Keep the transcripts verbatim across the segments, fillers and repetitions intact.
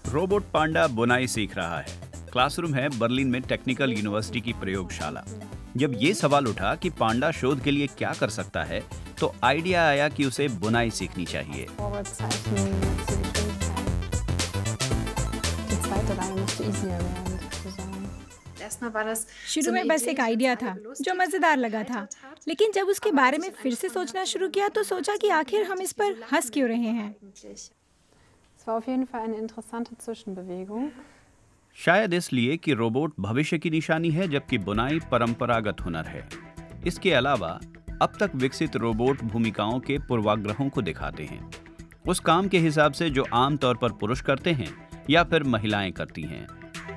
Robot पांडा बुनाई सीख रहा है। क्लासरूम है बर्लिन में टेक्निकल यूनिवर्सिटी की प्रयोगशाला। जब ये सवाल उठा कि पांडा शोध के लिए क्या कर सकता है, तो आइडिया आया कि उसे बुनाई सीखनी चाहिए। शुरू में बस एक आइडिया था जो मजेदार लगा था, लेकिन जब उसके बारे में फिर से सोचना शुरू किया तो सोचा कि आखिर हम इस पर हंस क्यों रहे हैं। शायद इसलिए कि रोबोट भविष्य की निशानी है, जबकि बुनाई परंपरागत हुनर है। इसके अलावा अब तक विकसित रोबोट भूमिकाओं के पूर्वाग्रहों को दिखाते हैं, उस काम के हिसाब से जो आमतौर पर पुरुष करते हैं या फिर महिलाएं करती हैं।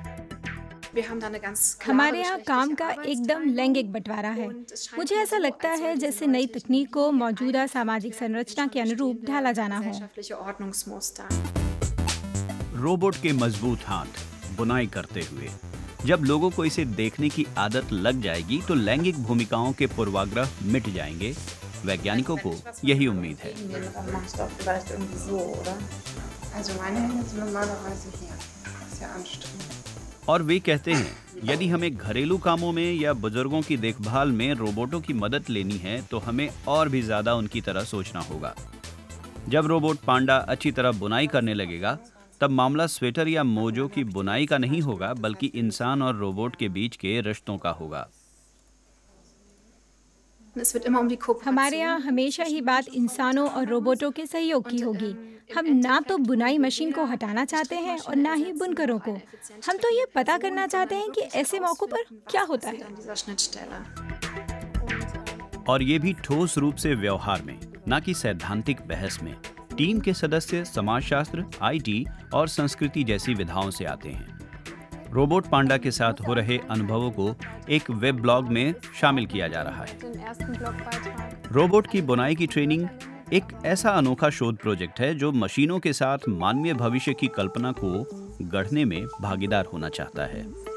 हमारे यहाँ काम का एकदम लैंगिक बंटवारा है। मुझे ऐसा लगता है जैसे नई तकनीक को मौजूदा सामाजिक संरचना के अनुरूप ढाला जाना हो। रोबोट के मजबूत हाथ बुनाई करते हुए। जब लोगों को इसे देखने की आदत लग जाएगी तो लैंगिक भूमिकाओं के पूर्वाग्रह मिट जाएंगे। वैज्ञानिकों को यही उम्मीद है। और वे कहते हैं, यदि हमें घरेलू कामों में या बुजुर्गों की देखभाल में रोबोटों की मदद लेनी है तो हमें और भी ज्यादा उनकी तरह सोचना होगा। जब रोबोट पांडा अच्छी तरह बुनाई करने लगेगा, तब मामला स्वेटर या मोजों की बुनाई का नहीं होगा, बल्कि इंसान और रोबोट के बीच के रिश्तों का होगा। हमारे यहाँ हमेशा ही बात इंसानों और रोबोटों के सहयोग की होगी। हम ना तो बुनाई मशीन को हटाना चाहते हैं और ना ही बुनकरों को। हम तो ये पता करना चाहते हैं कि ऐसे मौकों पर क्या होता है। और ये भी ठोस रूप से व्यवहार में, ना कि सैद्धांतिक बहस में। टीम के सदस्य समाजशास्त्र, आईटी और संस्कृति जैसी विधाओं से आते हैं। रोबोट पांडा के साथ हो रहे अनुभवों को एक वेब ब्लॉग में शामिल किया जा रहा है। रोबोट की बुनाई की ट्रेनिंग एक ऐसा अनोखा शोध प्रोजेक्ट है जो मशीनों के साथ मानवीय भविष्य की कल्पना को गढ़ने में भागीदार होना चाहता है।